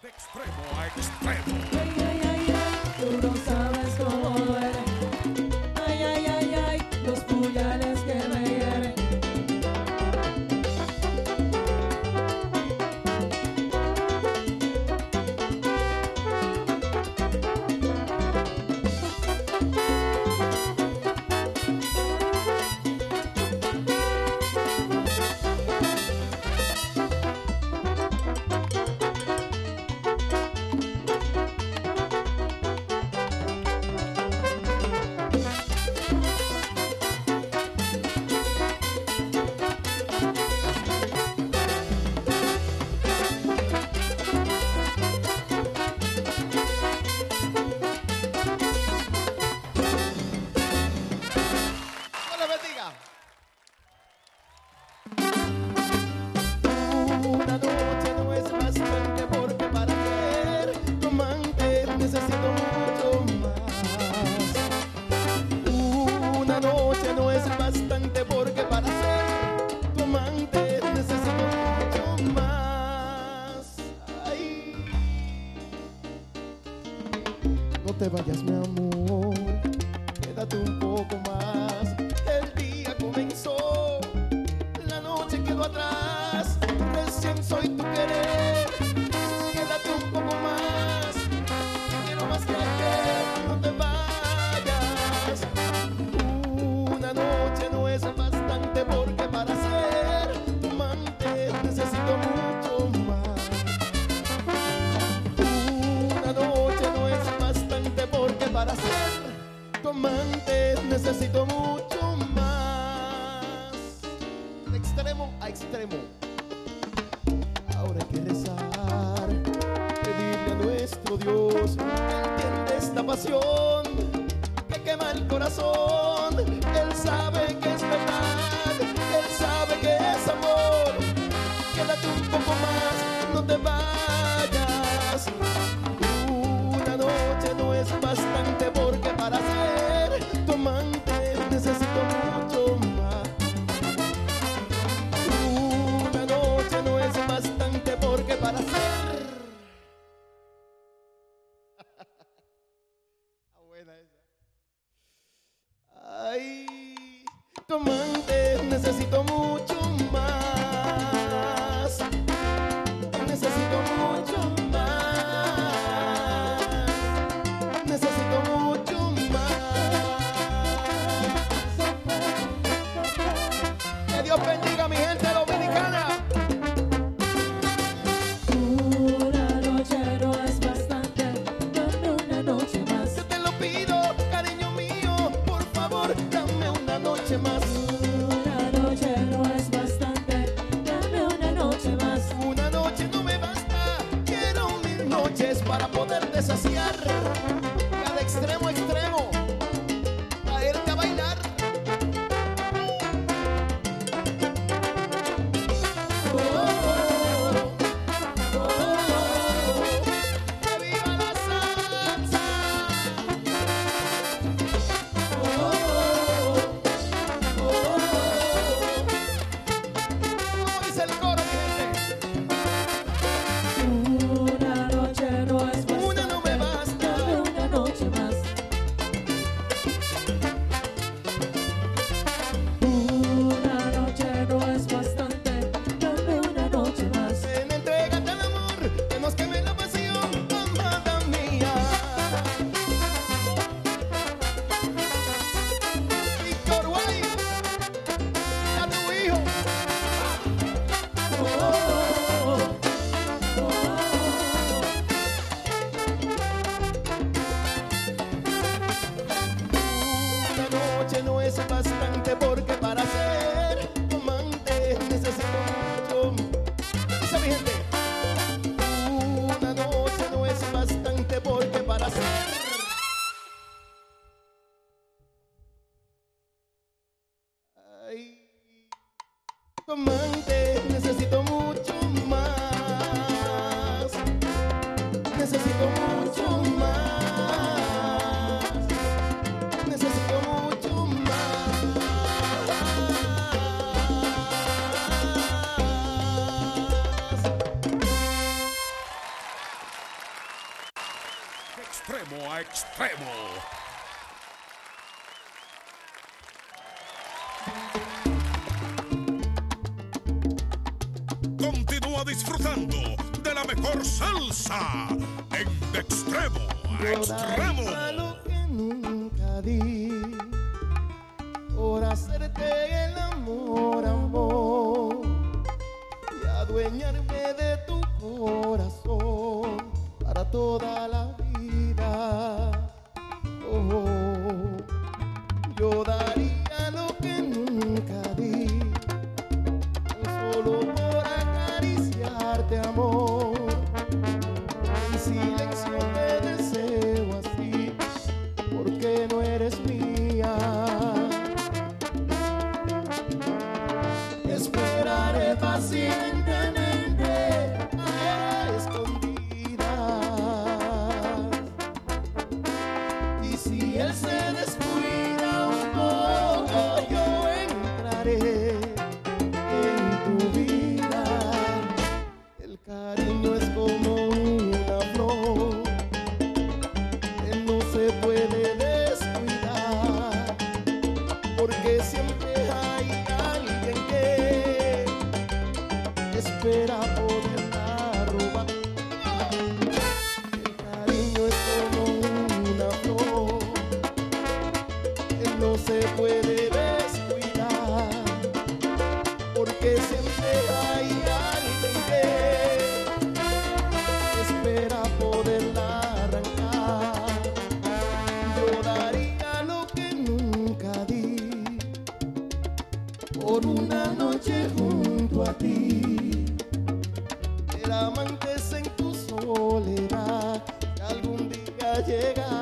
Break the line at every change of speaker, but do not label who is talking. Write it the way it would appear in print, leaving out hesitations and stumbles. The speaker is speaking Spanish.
De extremo a extremo.
Ay, ay, ay, ay, tú no sabes cómo duele. Ay, ay, ay, ay, los puñales que me hieren.
Una noche no es bastante porque para ser tu amante necesito mucho más. Una noche no es bastante porque para ser tu amante necesito mucho más. Ay. No te vayas, mi amor, quédate un poco más. El día comenzó, la noche quedó atrás. Recién soy tu querer, quédate un poco más. Quiero más que ayer, no te vayas. Una noche no es bastante porque para ser tu amante necesito mucho más. Una noche no es bastante porque para ser tu amante necesito mucho más. De extremo a extremo. Ahora hay que rezar, pedirle a nuestro Dios que entienda esta pasión que quema el corazón. Él sabe que es verdad, Él sabe que es amor. Quédate un poco más, no te vayas. Una noche no es bastante porque para ser tu amante necesito mucho más. Una noche no es bastante porque para ser. Está buena esa. Ay, tu amante necesito mucho más. Necesito mucho más. Necesito mucho más. Que Dios bendiga a mi gente dominicana.
Una noche no es bastante, dame una noche más.
Yo te lo pido, cariño mío, por favor, dame una noche más.
Una noche no es bastante, dame una noche más.
Una noche no me basta, quiero 1000 noches para poderte saciar. Cada extremo a extremo, traerte a bailar. Oh, oh, oh, oh, que viva la salsa. Oh, oh, oh, ¿cómo dice el coro, mi gente?
Una noche no es bastante,
Una no me basta.
dame una noche más. Una noche no es bastante, dame una noche más.
Ven, entrégate al amor, que nos queme la pasión, amada mía. Víctor Guay, a tu hijo.
Oh, oh, oh, oh.
Una noche no es bastante porque para ser tu amante necesito mucho. Dice mi gente. Una noche no es bastante porque para ser ay, tu amante necesito mucho más. Necesito mucho más. Necesito mucho más.
extremo a extremo. Continúa disfrutando de la mejor salsa en De Extremo a
Yo
Extremo.
daría lo que nunca di por hacerte el amor, amor, y adueñarme de tu corazón para toda la vida. Oh, yo daría lo que nunca di, tan solo por acariciarte, amor. En silencio te deseo así, porque no eres mía. Esperaré pacientemente a escondidas, y si él se descuida un poco, yo entraré en tu vida. El cariño es como una flor que no se puede descuidar, porque siempre hay alguien que espera poderla robar. El cariño es como una flor que no se puede descuidar, porque siempre hay alguien que espera poderla arrancar. Yo daría lo que nunca di por una noche junto a ti, ser amantes en tu soledad, que algún día llegará.